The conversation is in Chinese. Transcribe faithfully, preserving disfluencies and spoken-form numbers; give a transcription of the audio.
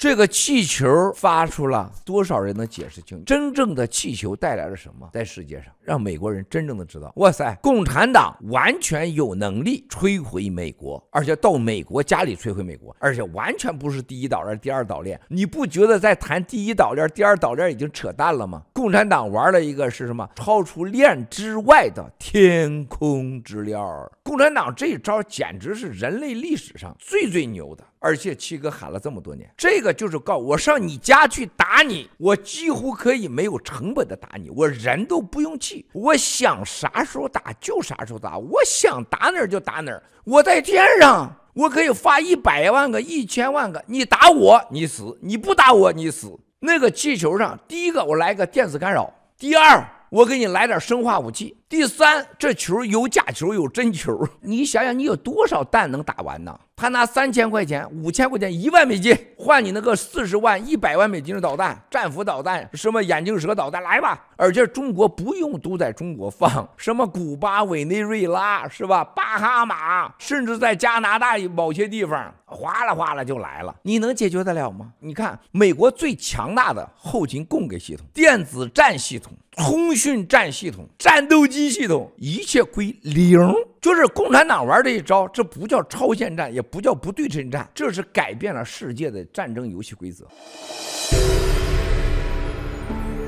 这个气球发出了，多少人能解释清真正的气球带来了什么？在世界上，让美国人真正的知道，哇塞，共产党完全有能力摧毁美国，而且到美国家里摧毁美国，而且完全不是第一岛链、第二岛链。你不觉得在谈第一岛链、第二岛链已经扯淡了吗？共产党玩了一个是什么？超出链之外的天空之链。共产党这一招简直是人类历史上最最牛的。而且七哥喊了这么多年，这个就是告我上你家去打你，我几乎可以没有成本的打你，我人都不用气，我想啥时候打就啥时候打，我想打哪儿就打哪儿。我在天上，我可以发一百万个、一千万个，你打我你死，你不打我你死。那个气球上，第一个我来个电子干扰，第二我给你来点生化武器，第三这球有假球有真球，你想想你有多少弹能打完呢？他拿三千块钱、五千块钱、一万美金换你那个四十万、一百万美金的导弹、战斧导弹、什么眼镜蛇导弹，来吧！而且中国不用都在中国放，什么古巴、委内瑞拉是吧？巴哈马，甚至在加拿大某些地方，哗啦哗啦就来了，你能解决得了吗？你看，美国最强大的后勤供给系统、电子战系统、通讯战系统、战斗机系统，一切归零。就是共产党玩这一招，这不叫超限战，也不叫不对称战，这是改变了世界的战争游戏规则。